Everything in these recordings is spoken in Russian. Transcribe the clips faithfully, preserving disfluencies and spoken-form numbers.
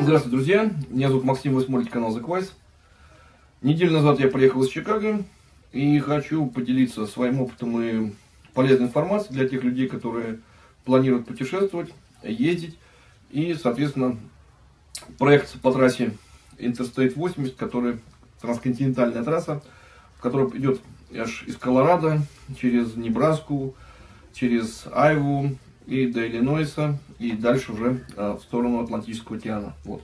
Здравствуйте, друзья! Меня зовут Максим, вы смотрите канал The Quiz. Неделю назад я приехал из Чикаго и хочу поделиться своим опытом и полезной информацией для тех людей, которые планируют путешествовать, ездить. И, соответственно, проект по трассе Interstate восемьдесят, который трансконтинентальная трасса, которая идет аж из Колорадо, через Небраску, через Айову и до Иллинойса, и дальше уже а, в сторону Атлантического океана. Вот.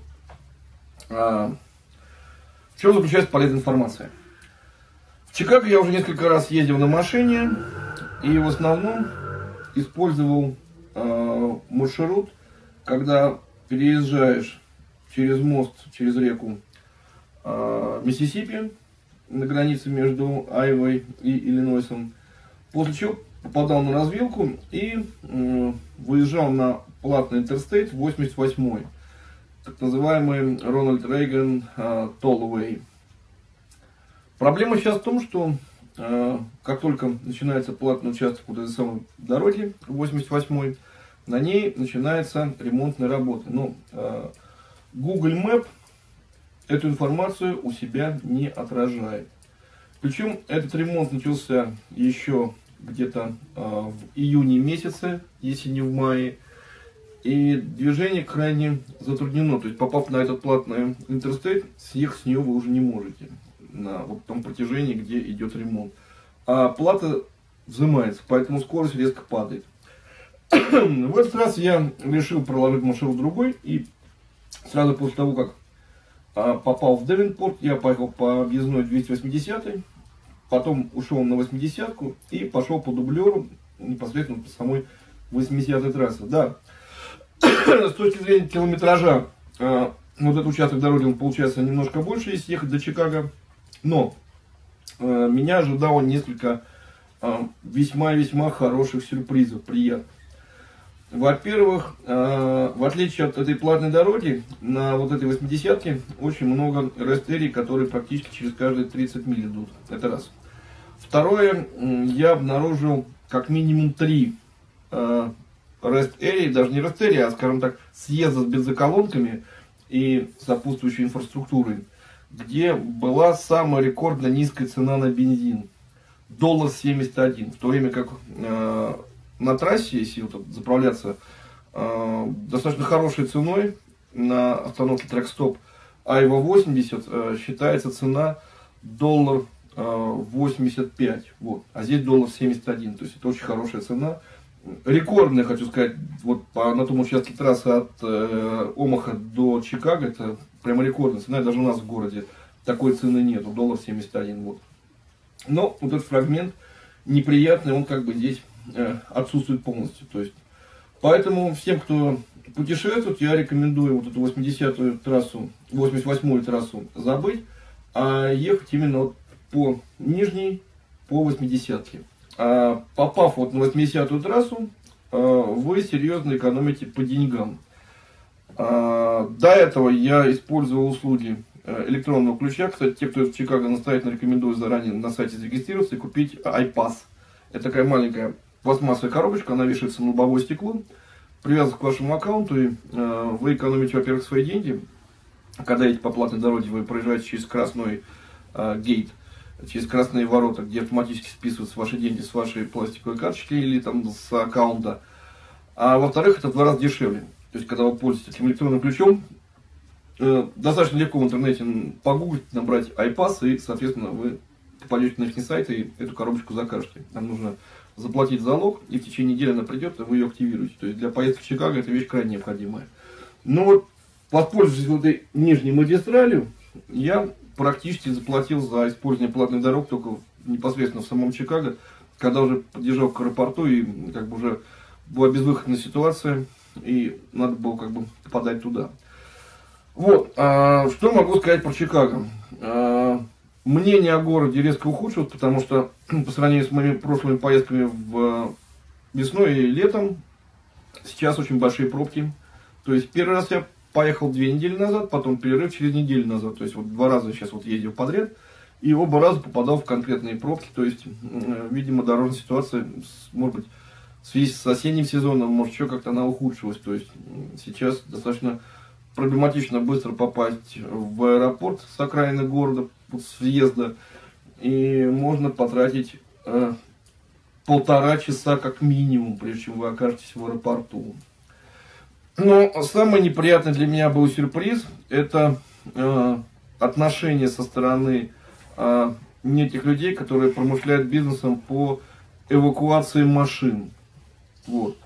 А, в чем заключается полезная информация? В Чикаго я уже несколько раз ездил на машине, и в основном использовал а, маршрут, когда переезжаешь через мост, через реку а, Миссисипи, на границе между Айовой и Иллинойсом, после чего попадал на развилку и э, выезжал на платный Interstate восемьдесят восемь, так называемый Рональд Рейган э, Tollway. Проблема сейчас в том, что э, как только начинается платный участок вот этой самой дороги восемьдесят восемь, на ней начинается ремонтная работа. Но э, Google Map эту информацию у себя не отражает. Причем этот ремонт начался еще где-то э, в июне месяце, если не в мае. И движение крайне затруднено. То есть, попав на этот платный Interstate, съехать с нее вы уже не можете. На вот том протяжении, где идет ремонт. А плата взимается, поэтому скорость резко падает. В этот раз я решил проложить маршрут другой. И сразу после того, как а, попал в Девенпорт, я поехал по объездной двести восьмидесятой. Потом ушел на восьмидесятку и пошел по дублеру непосредственно по самой восьмидесятой трассе. Да, с точки зрения километража, э, вот этот участок дороги, он получается немножко больше, если ехать до Чикаго. Но э, меня ожидало несколько весьма-весьма э, хороших сюрпризов, приятных. Во-первых, э, в отличие от этой платной дороги, на вот этой восьмидесятке очень много рест-эрий, которые практически через каждые тридцать миль идут. Это раз. Второе, я обнаружил как минимум три э, рест-эрии, даже не рест-эрии, а, скажем так, съезда с бензоколонками и сопутствующей инфраструктурой, где была самая рекордно низкая цена на бензин. доллар семьдесят один. В то время как э, на трассе, если вот заправляться э, достаточно хорошей ценой на остановке трек-стоп Айова восемьдесят, э, считается цена доллар восемьдесят пять, вот, а здесь доллар семьдесят один, то есть это очень хорошая цена, рекордная, хочу сказать, вот по, на том участке трассы от э, Омаха до Чикаго, это прямо рекордная цена, даже у нас в городе такой цены нету, доллар семьдесят один, вот. Но вот этот фрагмент неприятный, он как бы здесь э, отсутствует полностью, то есть, поэтому всем, кто путешествует, я рекомендую вот эту восьмидесятую трассу, восемьдесят восьмую трассу забыть, а ехать именно вот по нижней, по восьмидесятке. А попав вот на восьмидесятую трассу, вы серьезно экономите по деньгам. А до этого я использовал услуги электронного ключа. Кстати, те, кто из Чикаго, настоятельно рекомендую заранее на сайте зарегистрироваться и купить iPass. Это такая маленькая пластмассовая коробочка, она вешается на лобовое стекло, привязывается к вашему аккаунту, и вы экономите, во-первых, свои деньги. Когда едете по платной дороге, вы проезжаете через красный гейт, через красные ворота, где автоматически списываются ваши деньги с вашей пластиковой карточки или там с аккаунта. А во-вторых, это в два раза дешевле. То есть, когда вы пользуетесь этим электронным ключом, э, достаточно легко в интернете погуглить, набрать iPass, и, соответственно, вы попадете на их сайт и эту коробочку закажете. Нам нужно заплатить залог, и в течение недели она придет, и вы ее активируете. То есть, для поездки в Чикаго это вещь крайне необходимая. Ну вот, воспользовавшись вот этой нижней магистралью, я практически заплатил за использование платных дорог только непосредственно в самом Чикаго, когда уже подъезжал к аэропорту, и как бы уже была безвыходная ситуация, и надо было как бы попадать туда. Вот, а, что могу сказать про Чикаго? А, мнение о городе резко ухудшилось, потому что по сравнению с моими прошлыми поездками в весной и летом, сейчас очень большие пробки. То есть первый раз я поехал две недели назад, потом перерыв через неделю назад. То есть вот два раза сейчас вот ездил подряд. И оба раза попадал в конкретные пробки. То есть, видимо, дорожная ситуация, может быть, в связи с осенним сезоном, может, еще как-то она ухудшилась. То есть сейчас достаточно проблематично быстро попасть в аэропорт с окраины города, с въезда. И можно потратить э, полтора часа как минимум, прежде чем вы окажетесь в аэропорту. Но самый неприятный для меня был сюрприз, это э, отношение со стороны э, этих людей, которые промышляют бизнесом по эвакуации машин. Вот.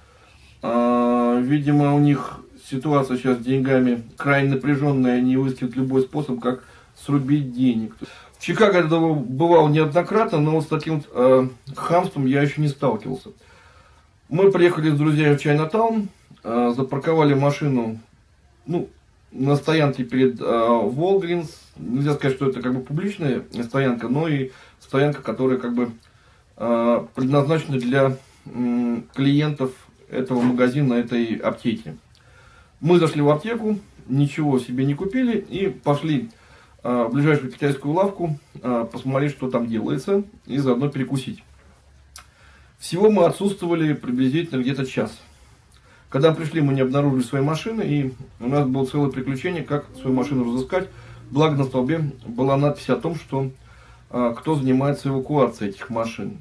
Э, видимо, у них ситуация сейчас с деньгами крайне напряженная, они выискивают любой способ, как срубить денег. В Чикаго я бывал неоднократно, но вот с таким э, хамством я еще не сталкивался. Мы приехали с друзьями в Чайнатаун, э, запарковали машину, ну, на стоянке перед э, Walgreens. Нельзя сказать, что это как бы публичная стоянка, но и стоянка, которая как бы э, предназначена для э, клиентов этого магазина, этой аптеки. Мы зашли в аптеку, ничего себе не купили и пошли в ближайшую китайскую лавку, посмотреть, что там делается, и заодно перекусить. Всего мы отсутствовали приблизительно где-то час. Когда пришли, мы не обнаружили свои машины, и у нас было целое приключение, как свою машину разыскать. Благо на столбе была надпись о том, что кто занимается эвакуацией этих машин.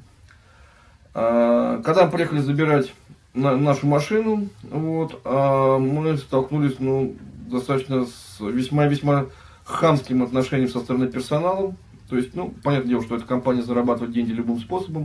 Когда мы приехали забирать нашу машину, вот, мы столкнулись, ну, достаточно с весьма-весьма хамским отношением со стороны персонала. То есть, ну, понятное дело, что эта компания зарабатывает деньги любым способом.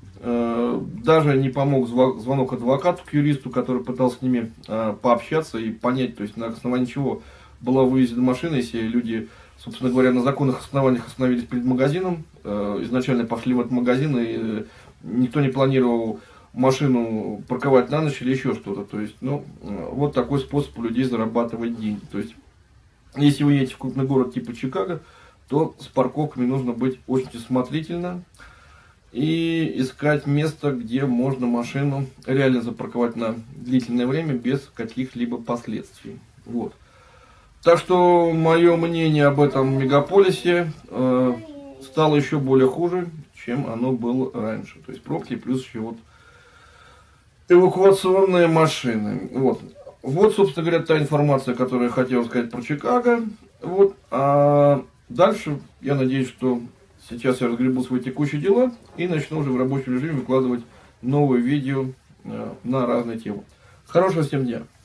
Даже не помог звонок адвокату к юристу, который пытался с ними пообщаться и понять, то есть на основании чего была вывезена машина, если люди, собственно говоря, на законных основаниях остановились перед магазином, изначально пошли в этот магазин, и никто не планировал машину парковать на ночь или еще что-то. То есть, ну, вот такой способ у людей зарабатывать деньги. То есть, если вы едете в крупный город типа Чикаго, то с парковками нужно быть очень осмотрительно и искать место, где можно машину реально запарковать на длительное время без каких-либо последствий. Вот. Так что мое мнение об этом мегаполисе э, стало еще более хуже, чем оно было раньше. То есть пробки плюс еще вот эвакуационные машины. Вот. Вот, собственно говоря, та информация, которую я хотел сказать про Чикаго. Вот. А дальше, я надеюсь, что сейчас я разгребу свои текущие дела и начну уже в рабочем режиме выкладывать новые видео на разные темы. Хорошего всем дня!